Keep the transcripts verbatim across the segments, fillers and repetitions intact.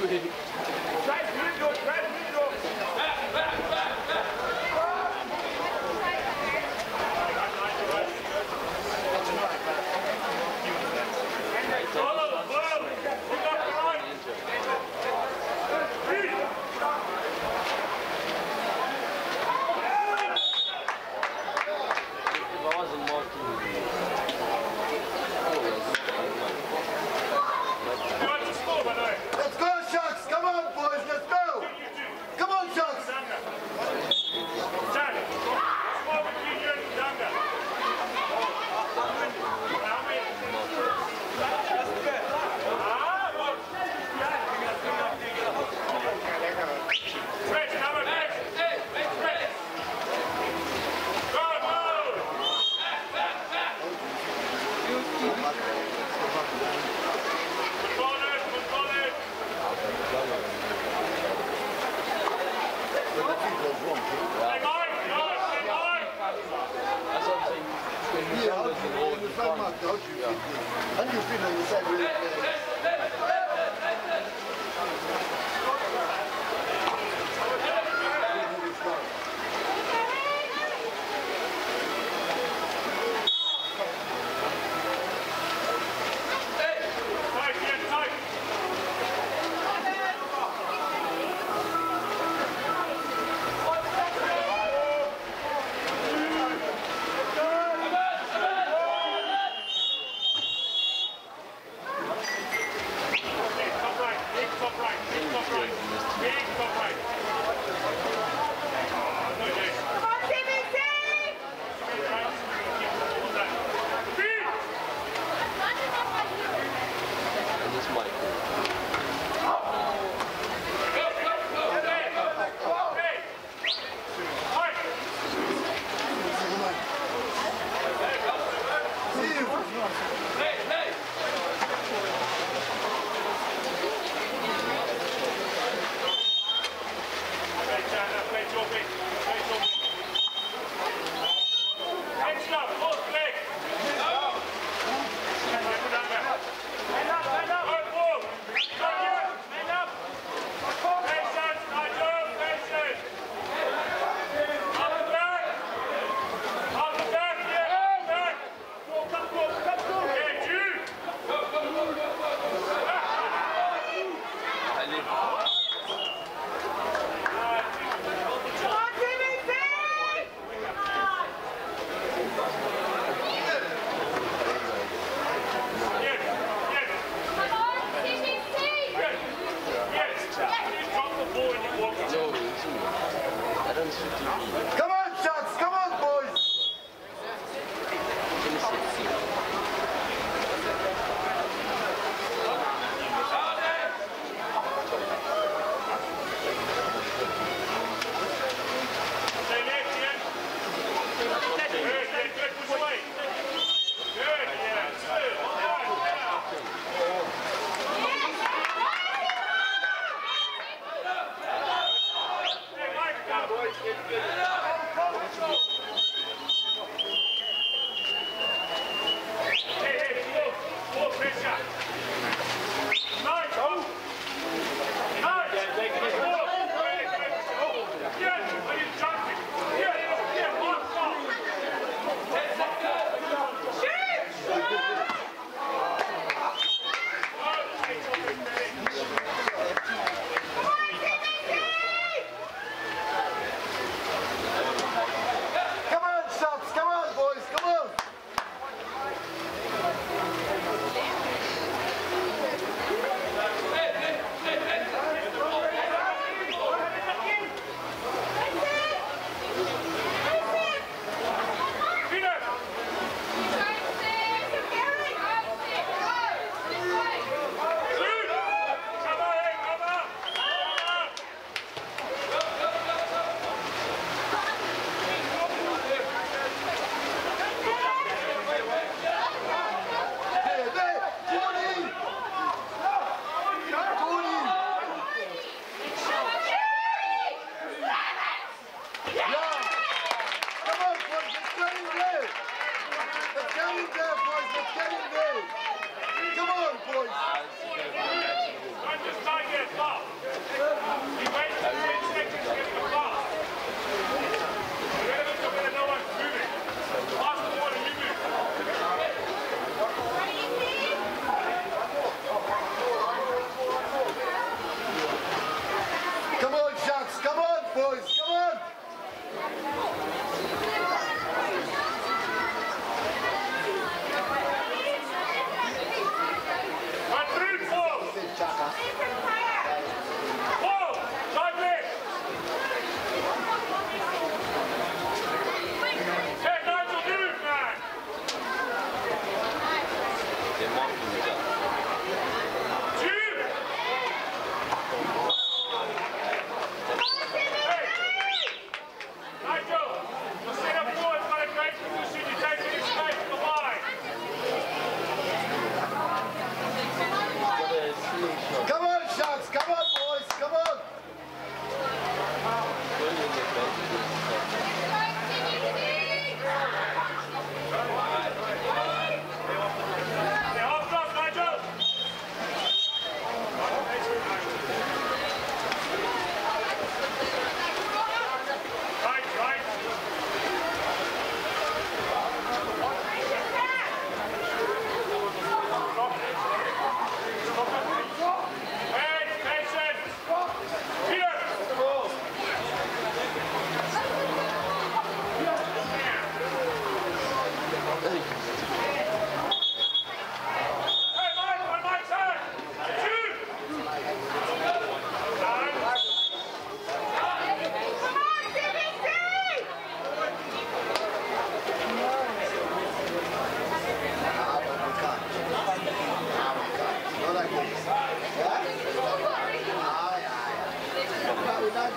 And you feel on the same way. Stand up, stand up. Stand up, stand up.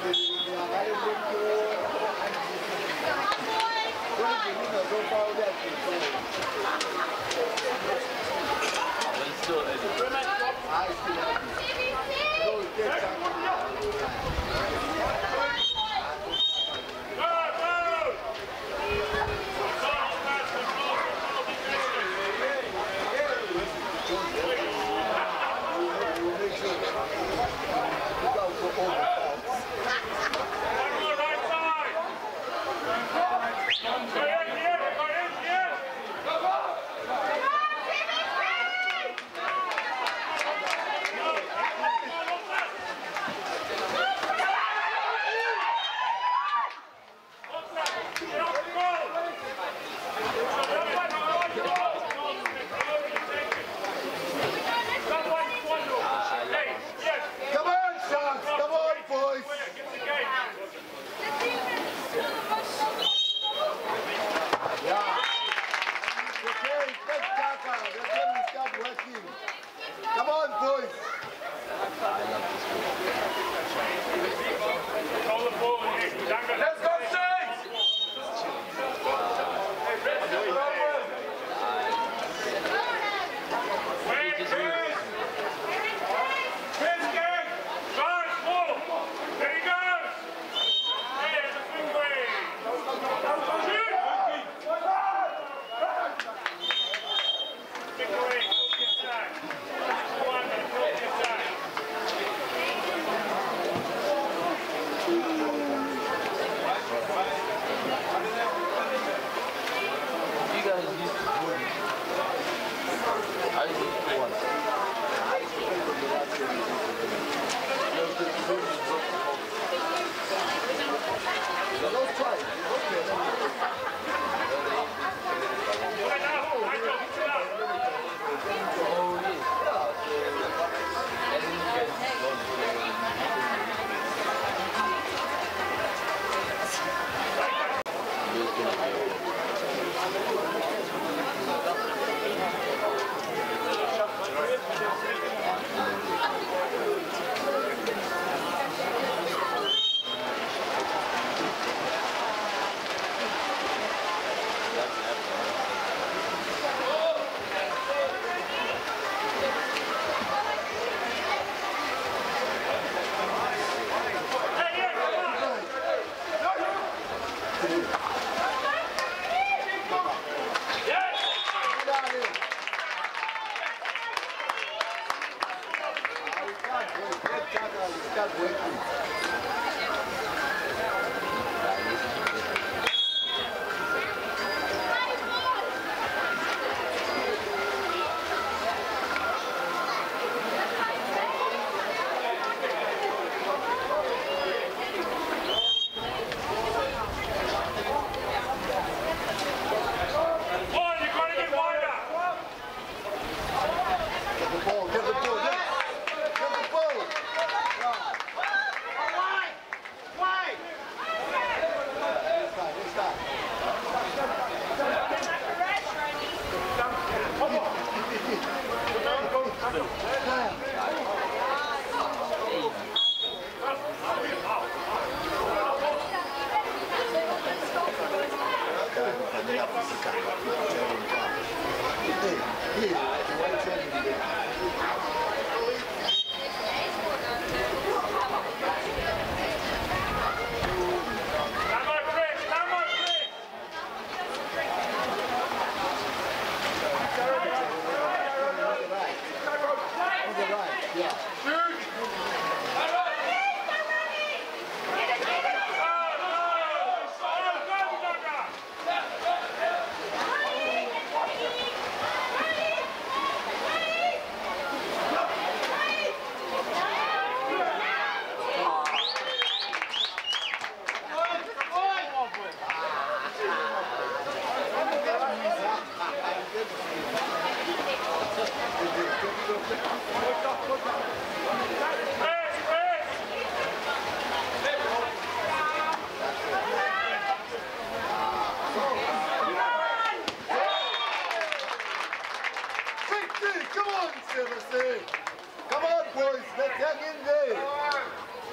Come on, boys, let's hang in there.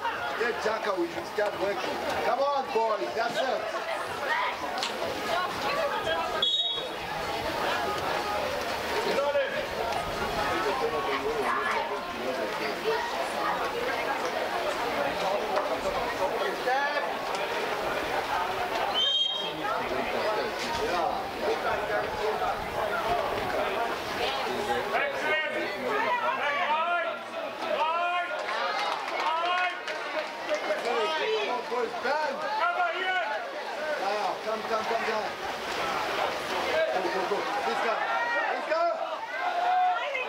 Get Jacka, we should start working. Come on, boys, that's it. Come, come, come down. Go, go, go. This guy. This guy. Oh.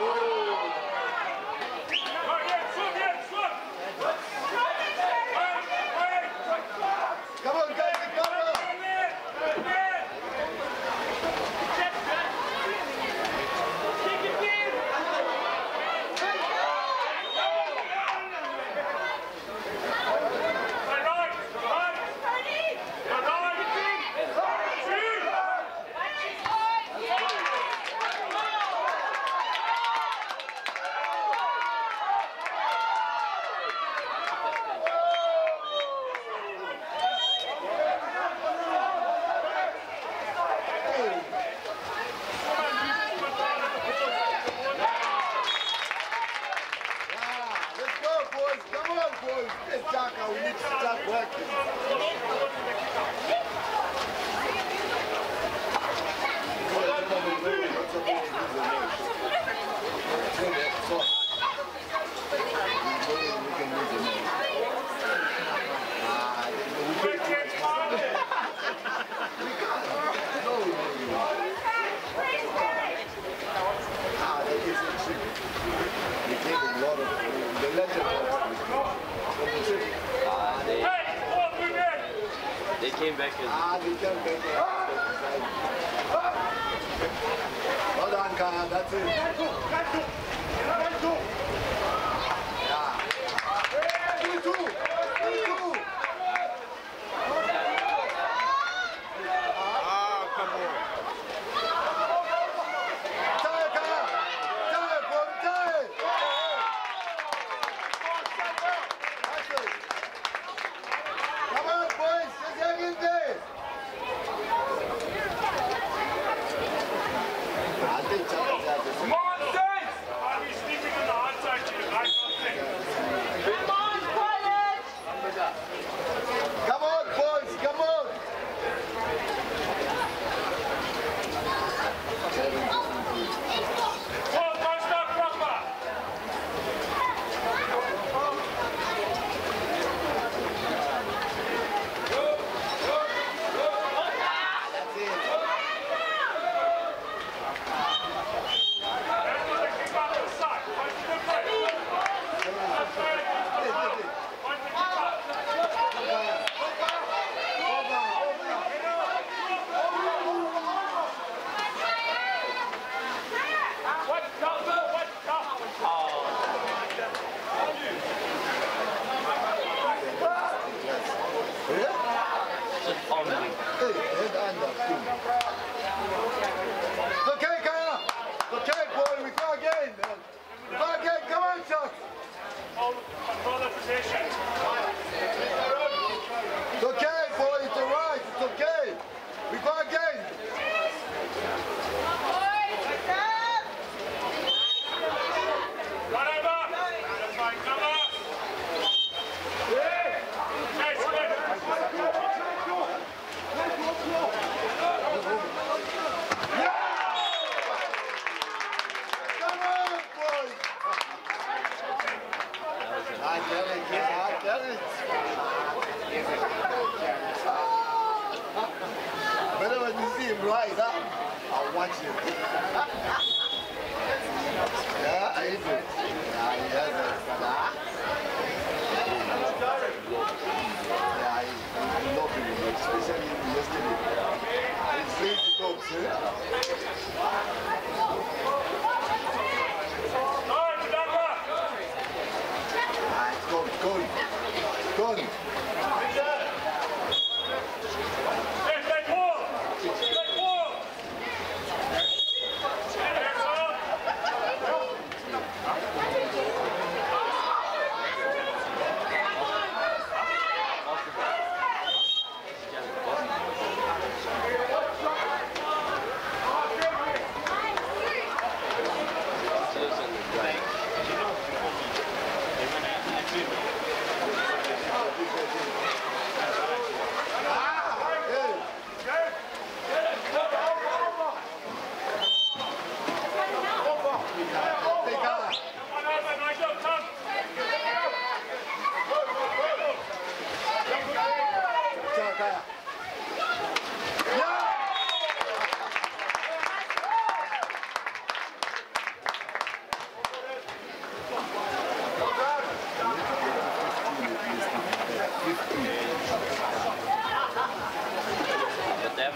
Come on, guys. Come on. We need to start working. They came back as ah, they came back. Well done, Kaya. That's it. Yeah. Two, two. Two, two. Ah, come on. Tie, Kaya. Tie, boy. Tie. That's it. Come on, boys. Just hang in there. I think Chaka's out there. Come on, Saints! I'll be sleeping on the outside here. I can't think. Come on, quiet! Come on, boys. Come on. Oh, don't stop proper. Okay, Kaya. Okay, boy. We go again. We go again. Come on, Chuck. Control the position. It's okay, boy. It's all right. It's okay. We go again. Whatever. That's fine. Come on. Nice, good. Come on, boys. I get it, yeah, I get it. Better when you see him rise up, I'll watch him. Yeah, I do. Yeah, he has it. Yeah, he's loving it, especially yesterday. He's lazy dogs, eh? Gone, gone, gone.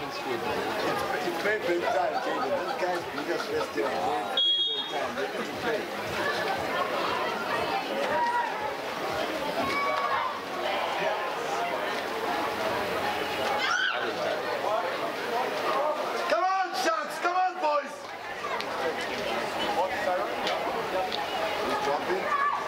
school. You play big time, Jaden. This guy's biggest festival. They play big time. They get to play. Come on, Sharks! Come on, boys! He's dropping.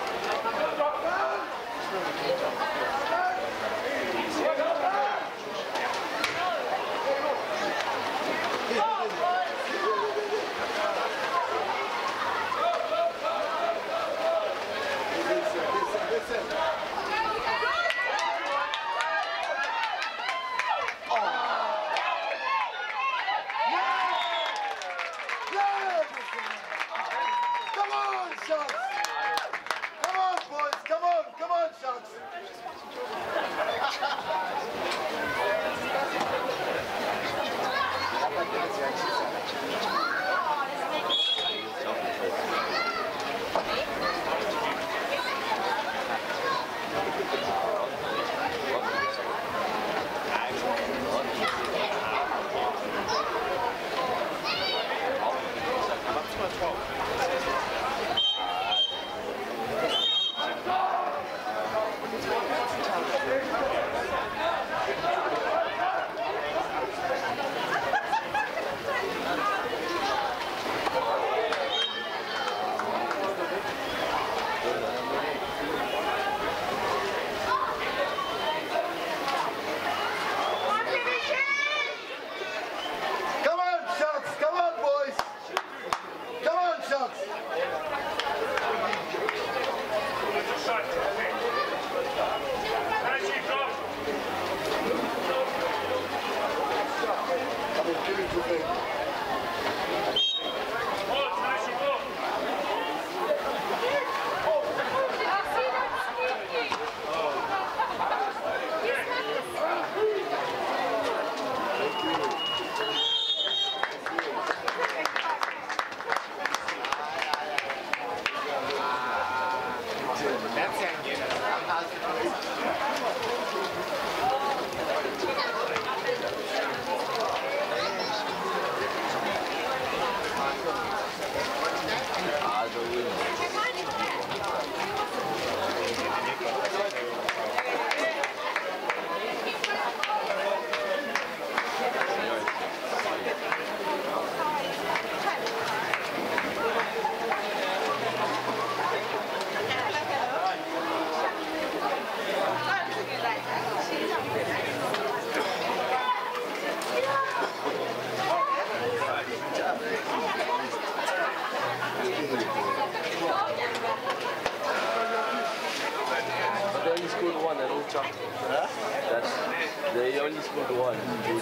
They only scored one.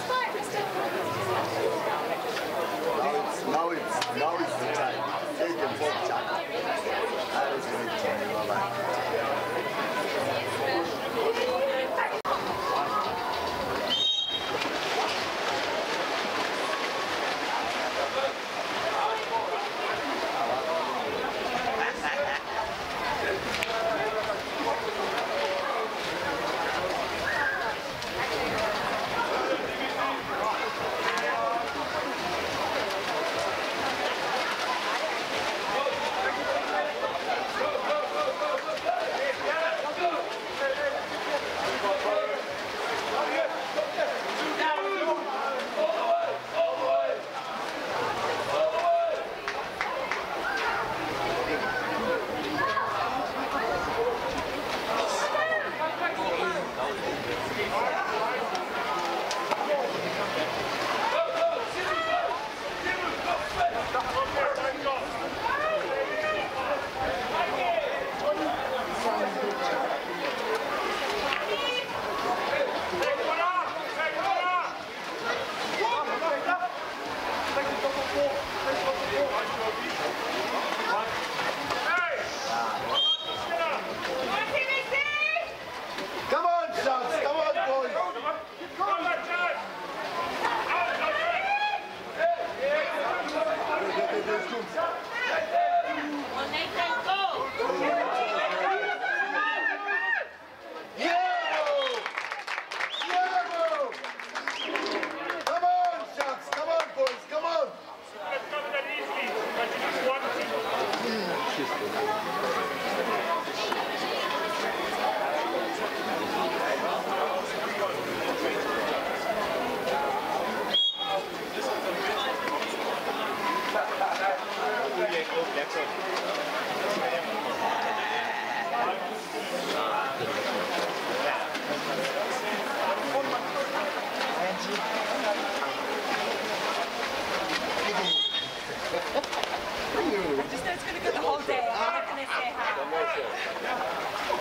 Now it's now it's now it's the time. Take them for chat. That is going to change your life.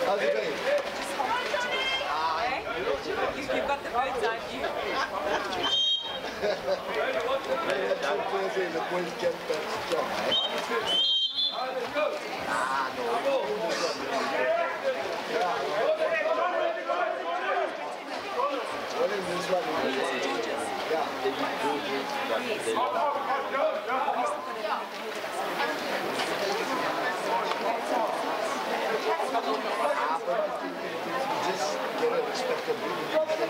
How's it going? Hey? You, you've got the bird's eye view. The boys get that job. Ah, no. What is this one? Yeah. They use Georges, but they love Just get a respectability.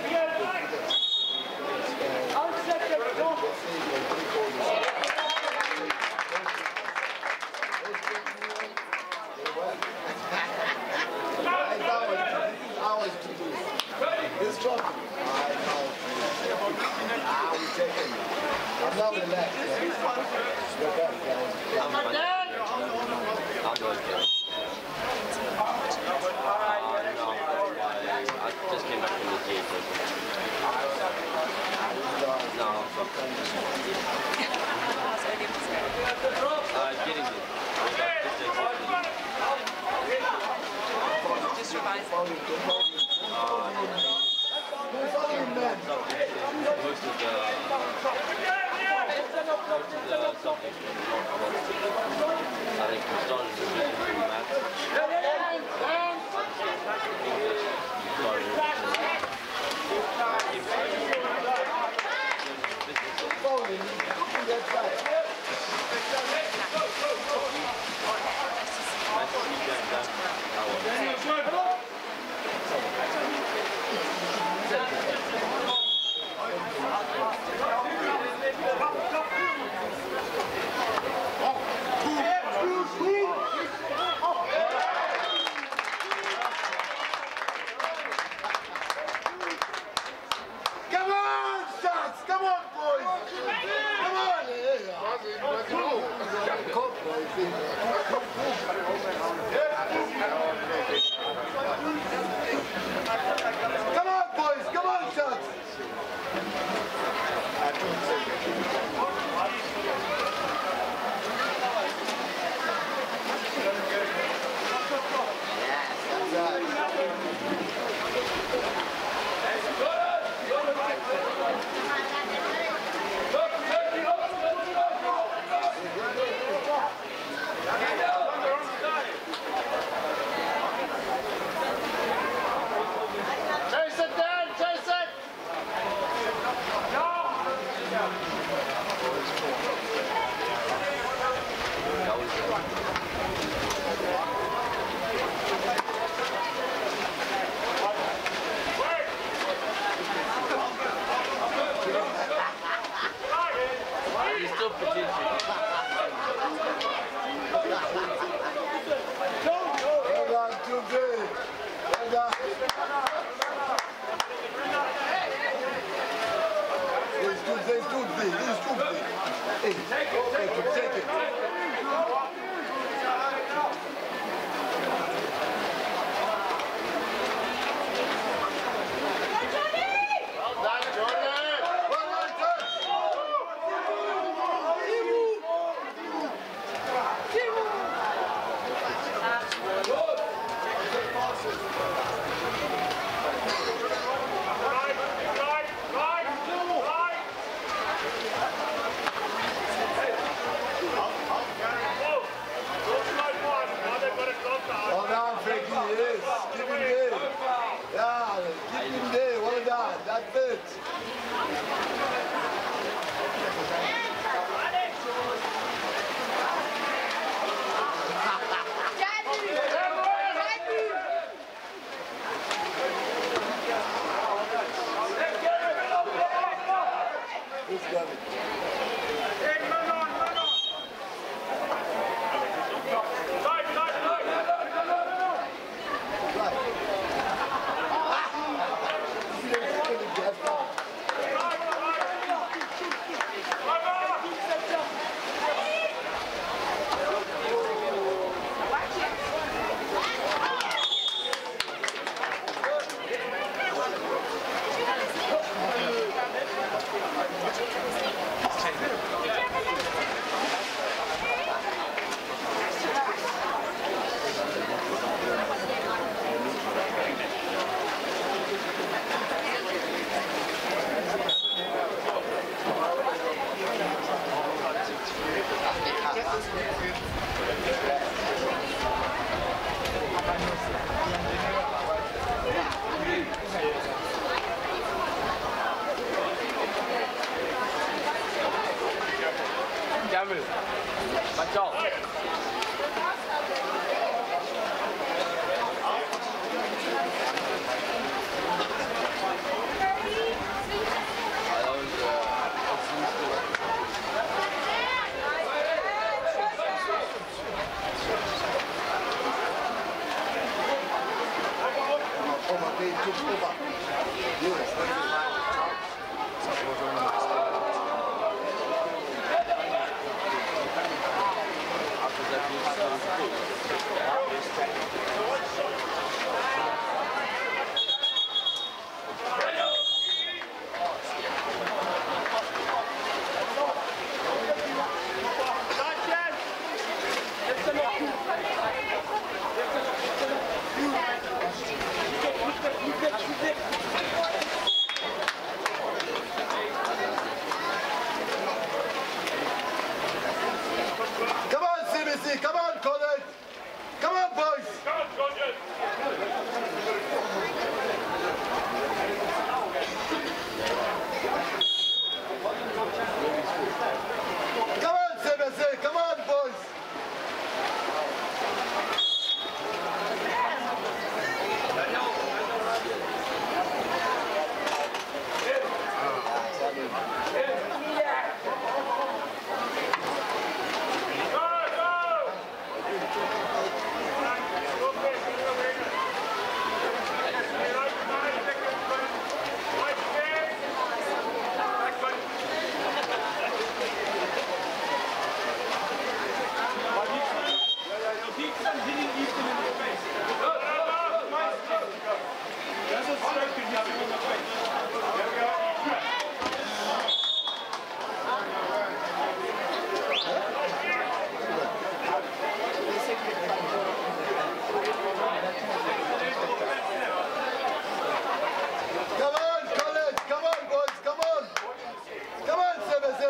This trophy. I know. Ah, we take it. I'm not relaxed. Look up, guys. I'm not done. I'll do it again. Uh, no, I just came back from the gate. No. Uh, getting it. Just revise. Uh, most of the most of the subjects were not I think we started with reading maths. English, started Come on, shots! Come on, boys! Come on! Come on, boys! Come on, shots! Yes, that's right. Chase it, Dan! Chase it! He's still potential. Well done, too good. Well done. It's good, it's good, it's good. Hey, take it, take it, take it. Well done, Jordan! Well done, touch. Right, right, right, right! Whoa! Don't like one. Now they've got it close to us. Well done, Frankie, yes. Keep him there. Yeah, keep him there. Well done. That's it. Who's got it? Hey, run on, run on! Right, right, right! Right. He's gonna get that. Right, right! they took over. Come on, C B C, come on, Colin. Come on, boys. Come on, George. Come on, C B C, come on, boys. Come on, Colin, come on, boys, come on. Come on, C B C.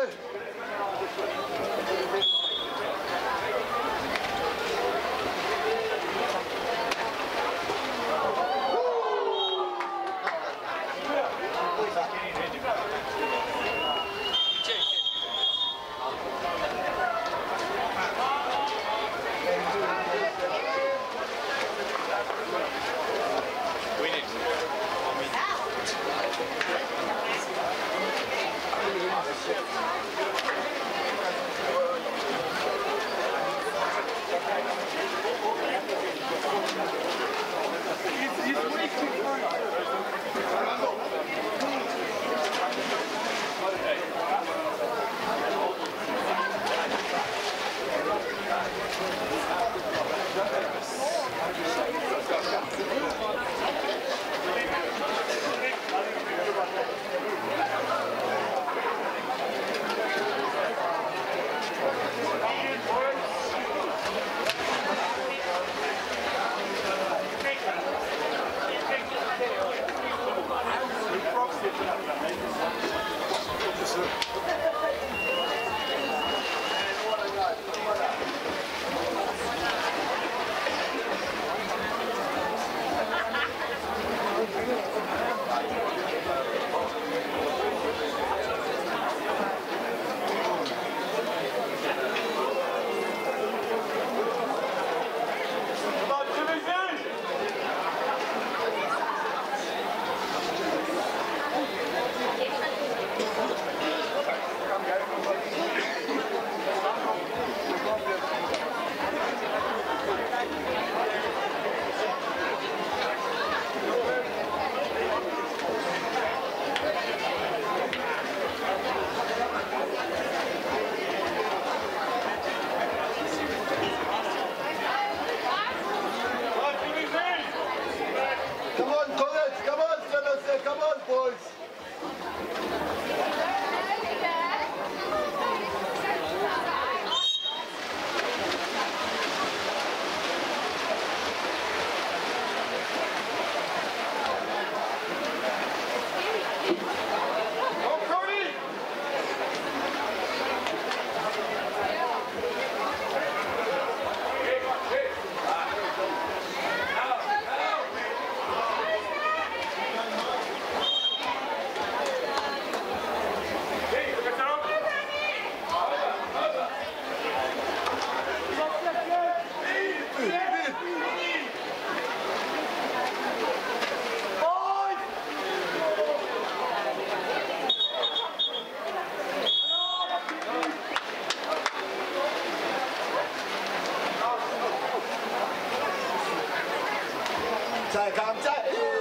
Come on, Colin, come on, C B C, come on, boys. Chạy, khám chạy.